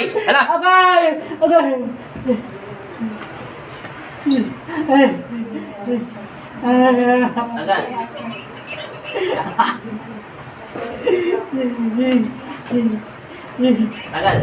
Aray! Alas! Agay! Agay! Agad. Agad.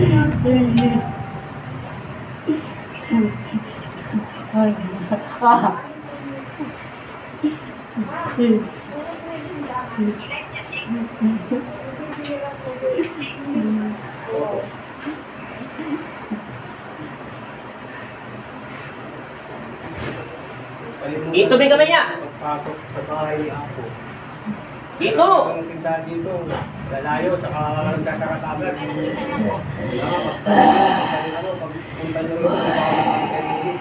Ito may kamay niya. Pasok sa bahay ni Apo. Dito. Ang tindahan dito, lalayo, tsaka nagkasarap agad. Pagpunta nyo rin,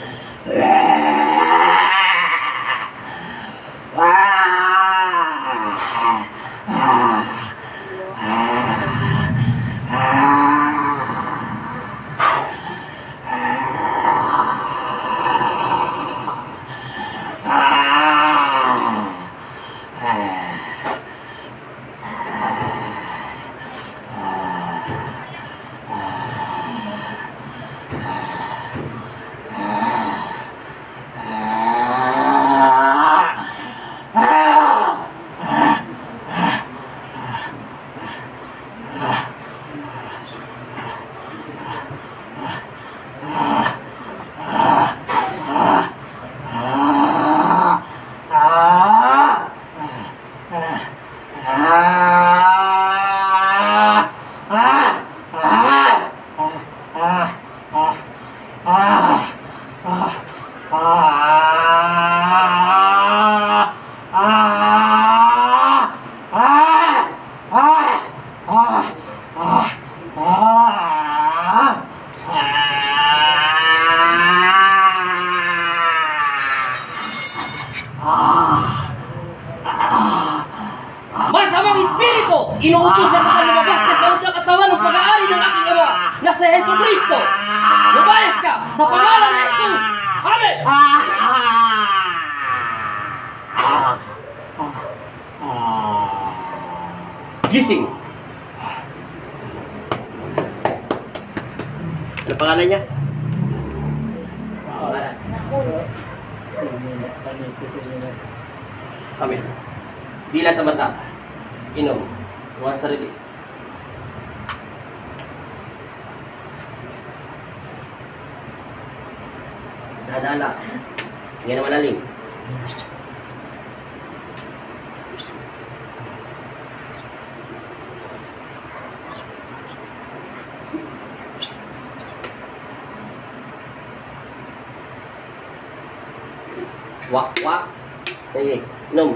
Masamang espiritu, inuutos na kita lumabas ka sa loob ng katawan ng pag-aari ng aking ama na si Hesus Kristo. Lumayas ka sa pangalan ni Jesus. Amen! Gising. Ano pangalan niya? Pangalan. Amen. Dila mata. Inom. Huwag sarili. Dadala. Hindi na malalim. Wak, wak. Sige, inom.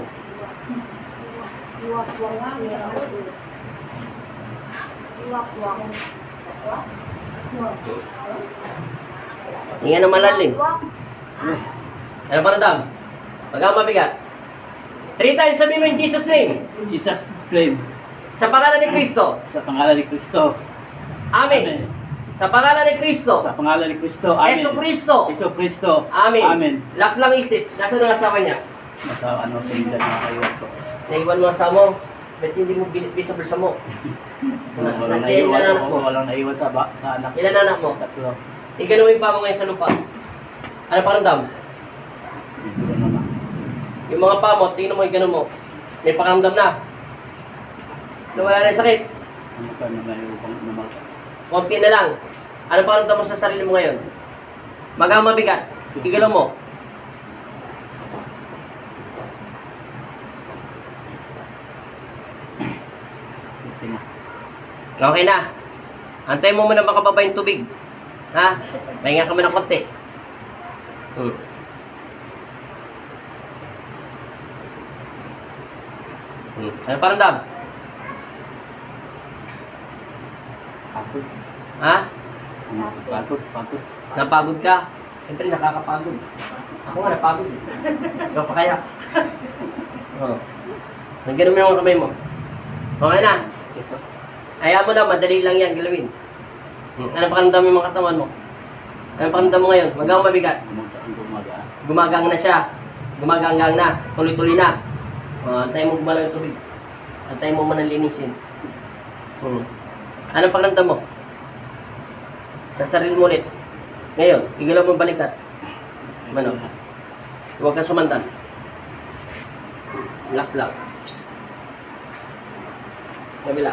Hinga na malalim. Ano pa na dam? Pag ang mabigat. 3 times sabi mo in Jesus' name. Jesus name. Sa pangalan ni Kristo. Sa pangalan ni Kristo. Amen. Sa pangalan ni Kristo. Sa pangalan ni Kristo. Amen. Yesu Kristo. Yesu Kristo. Amen. Amen. Laks lang isip. Nasaan ang asawa niya? Nasa ano sa inyo na kayo ko. Naiwan mo ang asawa mo. Ba't hindi mo binitbit sa bulsa mo? Walang Nandiyan naiwan na anak mo. Walang naiwan sa anak. Ilan na anak mo? Tatlo. Ikaw mo yung pa mo ngayon sa lupa. Ano pakiramdam? Ito naman. Yung mga pa mo, tingnan mo yung gano'n mo. May pakiramdam na. Nawala na yung sakit. Ano ka na mayroon naman. Konti na lang. Ano pakiramdam mo sa sarili mo ngayon? Magang mabigat. Igalaw mo. Okay na. Antay mo muna makababa yung tubig. Ha? Pahinga ka muna konti. Ano pakiramdam? Pagod. Ha? Pagod. Napagod ka? Siyempre nakakapagod. Ako nga napagod. Ikaw pa kaya? Oo. Nagyan mo yung kamay mo. Okay na. Ito. Ayaw mo lang, madali lang yan galawin. Ano pakiramdam yung mga katawan mo? Ano pakiramdam mo ngayon? Magang mabigat? Gumagang na siya. Gumaganggang na. Tuloy-tuloy na. Antay mo gumalaw yung tubig. Antay mo manalinisin. Ano pakiramdam mo? Sa sarili mo ulit. Ngayon, igalaw mo balikat. Ano? Huwag kang sumandan. Relax lang. Kabila.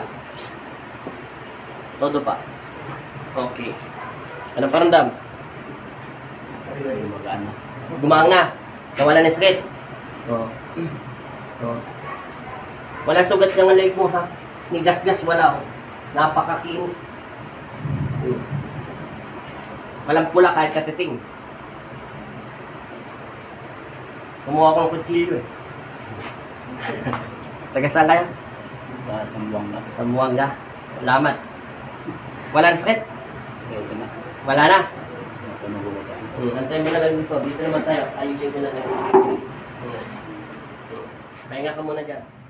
Todo pa. Okay. Anong paramdam? Gumagaan na. Gumaang na. Nawala na yung sakit. Oo. Oo. Wala sugat yung leg mo ha. Ni gas-gas wala. Oh. Napakakinis. Walang pula kahit katiting. Kumuha ko ng kutsilyo eh. Taga saan kayo? Sa sambuang na. Sa Buanga. Salamat. Wala na sakit? Kaya ito na. Wala na. Ito na gumagaan. Antay mo na lang dito. Dito naman tayo. Ayusin ko na lang. Pahinga ka muna dyan.